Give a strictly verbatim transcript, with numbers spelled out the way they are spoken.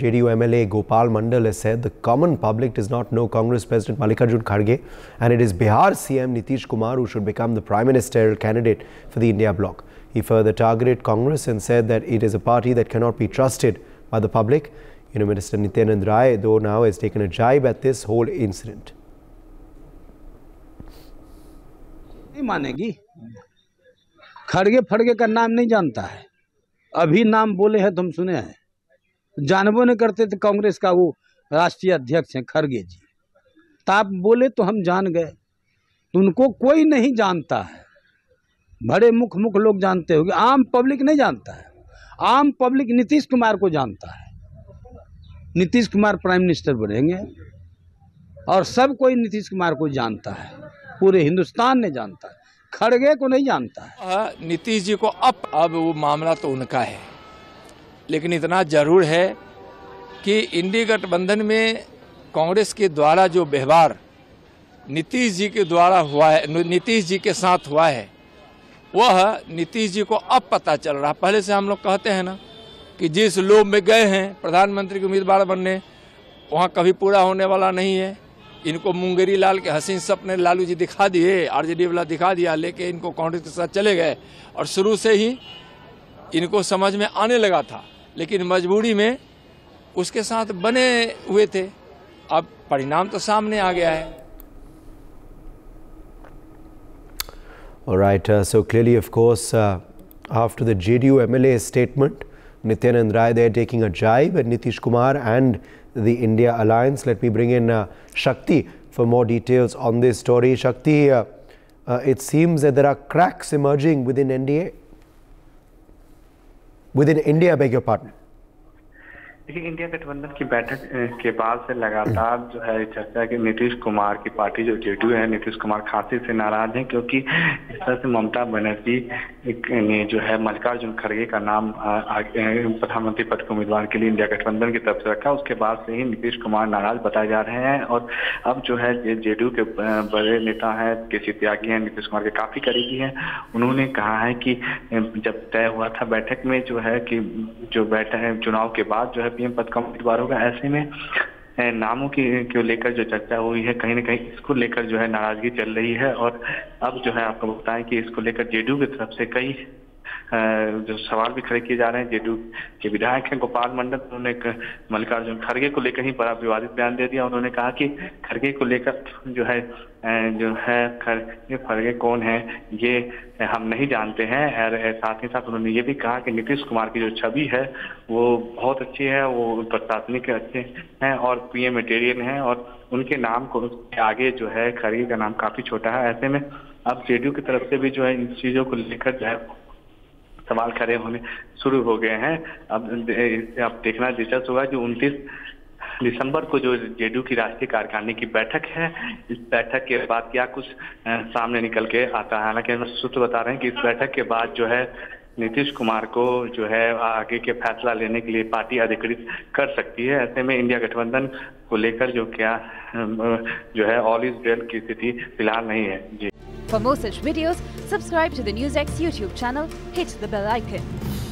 J D U M L A Gopal Mandal has said the common public does not know Congress President Mallikarjun Kharge, and it is Bihar C M Nitish Kumar who should become the Prime Ministerial candidate for the India bloc. He further targeted Congress and said that it is a party that cannot be trusted by the public. You know, Minister Nityanand Rai, though, now has taken a jibe at this whole incident. नहीं मानेगी, खड़गे फड़गे का नाम नहीं जानता है, अभी नाम बोले हैं तुम सुने हैं, जानबो नहीं करते थे कांग्रेस का वो राष्ट्रीय अध्यक्ष हैं खड़गे जी, तो आप बोले तो हम जान गए, उनको कोई नहीं जानता है, बड़े मुख मुख लोग जानते होंगे, आम पब्लिक नहीं जानता है, आम पब्लिक नीतीश कुमार को जानता है, नीतीश कुमार प्राइम मिनिस्टर बनेंगे और सब कोई नीतीश कुमार को जानता है, पूरे हिंदुस्तान ने जानता है, खड़गे को नहीं जानता है। नीतीश जी को अब अब वो मामला तो उनका है, लेकिन इतना जरूर है कि इंडी गठबंधन में कांग्रेस के द्वारा जो व्यवहार नीतीश जी के द्वारा हुआ है, नीतीश जी के साथ हुआ है, वह नीतीश जी को अब पता चल रहा। पहले से हम लोग कहते हैं ना कि जिस लोभ में गए हैं प्रधानमंत्री के उम्मीदवार बनने, वहाँ कभी पूरा होने वाला नहीं है। इनको मुंगेरी लाल के हसीन सपने लालू जी दिखा दिए, आरजेडी वाला दिखा दिया, लेके इनको कांग्रेस के साथ चले गए और शुरू से ही इनको समझ में आने लगा था, लेकिन मजबूरी में उसके साथ बने हुए थे। अब परिणाम तो सामने आ गया है। All right, uh, so clearly, of course, uh, after the J D U M L A statement, Nityanand Rai there taking a jibe at Nitish Kumar and the India Alliance. Let me bring in uh, Shakti for more details on this story. Shakti, uh, uh, it seems that there are cracks emerging within N D A, within India, beg your pardon. देखिए, India गठबंधन की बैठक के बाद से लगातार जो है चर्चा है कि नीतीश कुमार की पार्टी जो जेडीयू है, नीतीश कुमार खांसी से नाराज हैं, क्योंकि इस तरह से ममता बनर्जी ने जो है मल्लिकार्जुन खड़गे का नाम प्रधानमंत्री पद के उम्मीदवार के लिए इंडिया गठबंधन की तरफ से रखा। उसके बाद से ही नीतीश कुमार नाराज बताए जा रहे हैं और अब जो है जेडीयू के बड़े नेता हैं, केसी त्यागी हैं, नीतीश कुमार के काफी करीबी हैं, उन्होंने कहा है कि जब तय हुआ था बैठक में जो है कि जो बैठक चुनाव के बाद जो है पीएम पद का उम्मीदवार होगा, ऐसे में नामों की को लेकर जो चर्चा हुई है, कहीं ना कहीं इसको लेकर जो है नाराजगी चल रही है। और अब जो है आपको बताएं कि इसको लेकर जेडीयू की तरफ से कई जो सवाल भी खड़े किए जा रहे हैं। जेडीयू के विधायक हैं गोपाल मंडल, उन्होंने मल्लिकार्जुन खड़गे को लेकर ही बड़ा विवादित बयान दे दिया। उन्होंने कहा कि खड़गे को लेकर जो है जो है खड़गे खड़गे कौन है ये हम नहीं जानते हैं। और साथ ही साथ उन्होंने ये भी कहा कि नीतीश कुमार की जो छवि है वो बहुत अच्छी है, वो प्रशासनिक अच्छे हैं और पीएम मटेरियल हैं और उनके नाम को आगे जो है खड़गे का नाम काफी छोटा है। ऐसे में अब जेडीयू की तरफ से भी जो है इन चीजों को लेकर जो है सवाल खड़े होने शुरू हो गए हैं। अब अब देखना दिलचस्प होगा जो उनतीस दिसंबर को जो जेडीयू की राष्ट्रीय कार्यकारिणी की बैठक है, इस बैठक के बाद क्या कुछ सामने निकल के आता है। हालांकि सूत्र बता रहे हैं कि इस बैठक के बाद जो है नीतीश कुमार को जो है आगे के फैसला लेने के लिए पार्टी अधिकृत कर सकती है। ऐसे में इंडिया गठबंधन को लेकर जो क्या जो है ऑल इज वेल की स्थिति फिलहाल नहीं है। जी। For more such videos, subscribe to the NewsX YouTube channel, hit the bell icon.